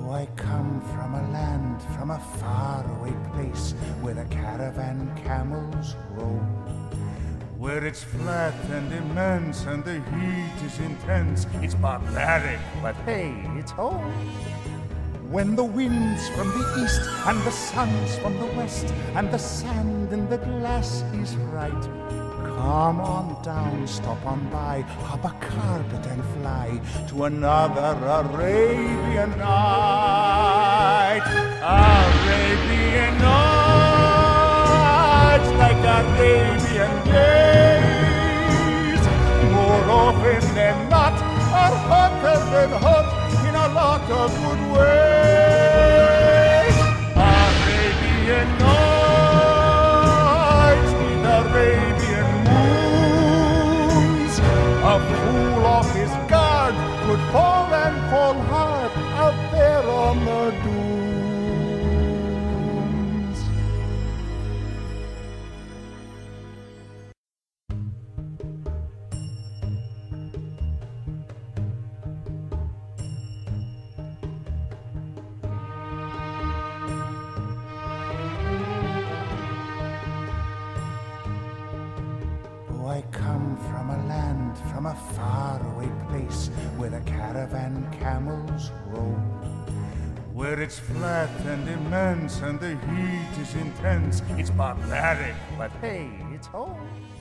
I come from a land, from a faraway place, where the caravan camels roam, where it's flat and immense and the heat is intense. It's barbaric, but hey, it's home. When the wind's from the east and the sun's from the west and the sand in the glass is right, come on down, stop on by, hop a carpet and fly to another Arabian night. Arabian nights, like Arabian days, more often than not are hotter than hot in a lot of good ways. Arabian nights with Arabian moons. A fool off his guard could fall and fall hard out there on the dunes. I come from a land, from a faraway place, where the caravan camels roam, where it's flat and immense and the heat is intense. It's barbaric, but hey, it's home.